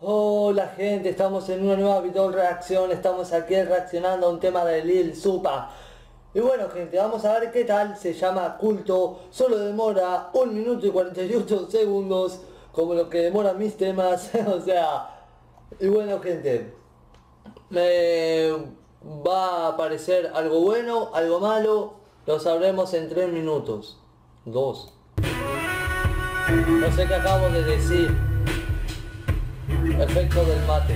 Hola gente, estamos en una nueva video reacción, estamos aquí reaccionando a un tema de Lil Supa. Y bueno gente, vamos a ver qué tal, se llama Culto, solo demora 1 minuto y 48 segundos, como lo que demoran mis temas, o sea, y bueno gente, me va a aparecer algo bueno, algo malo, lo sabremos en 3 minutos, 2. No sé qué acabo de decir. Efecto del mate.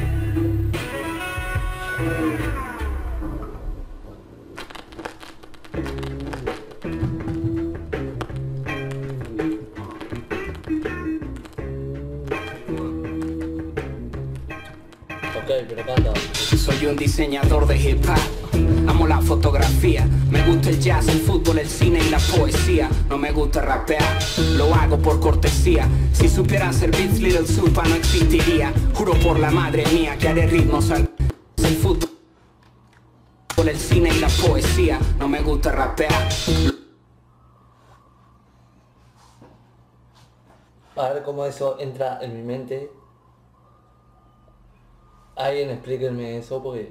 Ok, pero canta. Soy un diseñador de hip hop, amo la fotografía, me gusta el jazz, el fútbol, el cine y la poesía. No me gusta rapear, lo hago por cortesía. Si supiera hacer beats, Lil Supa no existiría. Juro por la madre mía que haré ritmos al el fútbol, el cine y la poesía. No me gusta rapear. A ver cómo eso entra en mi mente. Alguien explíquenme eso porque...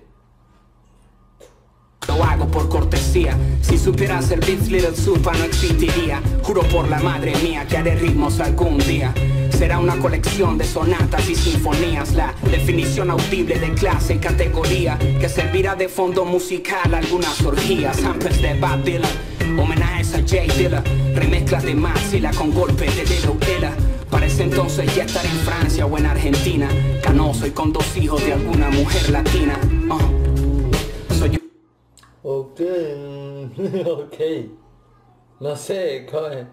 Lo hago por cortesía. Si supiera hacer beats, Lil Supa no existiría. Juro por la madre mía que haré ritmos algún día. Será una colección de sonatas y sinfonías, la definición audible de clase y categoría, que servirá de fondo musical a algunas orgías. Samples de Bob Dylan, homenajes a J Dilla, remezclas de Maxilla con golpes de Lil Illa. Para ese entonces ya estaré en Francia o en Argentina, canoso y con 2 hijos de alguna mujer latina. Soy Ok, ok. No sé,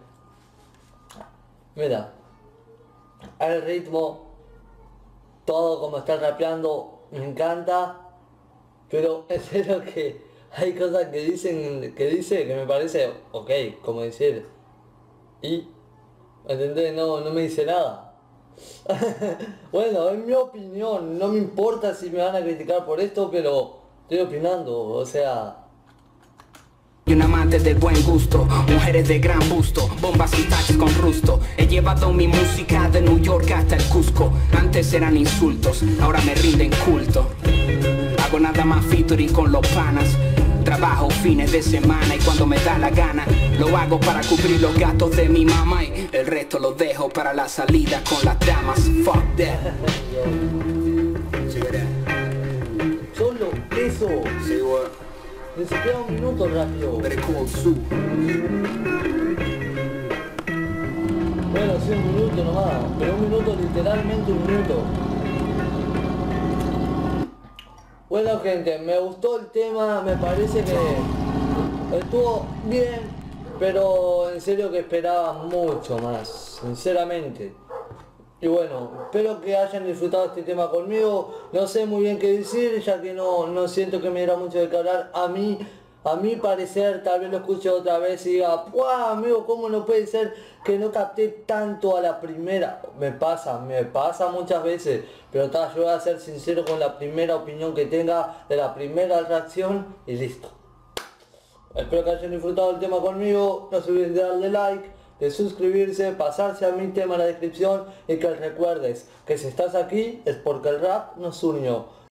mira, el ritmo, todo como está rapeando, me encanta, pero en serio que hay cosas que dice que me parece, ok, como decir, y, ¿entendés? No me dice nada. Bueno, en mi opinión, no me importa si me van a criticar por esto, pero estoy opinando, o sea... Y un amante de buen gusto, mujeres de gran busto, bombas y taxis con rusto. He llevado mi música de New York hasta el Cusco. Antes eran insultos, ahora me rinden culto. Hago nada más featuring con los panas. Trabajo fines de semana y cuando me da la gana. Lo hago para cubrir los gastos de mi mamá y el resto lo dejo para la salida con las damas. Fuck that. Solo eso. Sí, what? Ni siquiera 1 minuto rápido. Better call Sue. Bueno, sí, 1 minuto nomás, pero 1 minuto, literalmente 1 minuto. Bueno gente, me gustó el tema, me parece que estuvo bien, pero en serio que esperaba mucho más, sinceramente. Y bueno, espero que hayan disfrutado este tema conmigo. No sé muy bien qué decir, ya que no siento que me diera mucho de qué hablar. A mi parecer, tal vez lo escuche otra vez y diga, ¡guau, amigo! ¿Cómo no puede ser que no capté tanto a la primera? Me pasa muchas veces, pero yo voy a ser sincero con la primera opinión que tenga de la primera reacción y listo. Espero que hayan disfrutado el tema conmigo. No se olviden de darle like, de suscribirse, pasarse a mi tema en la descripción y que recuerdes que si estás aquí es porque el rap nos unió.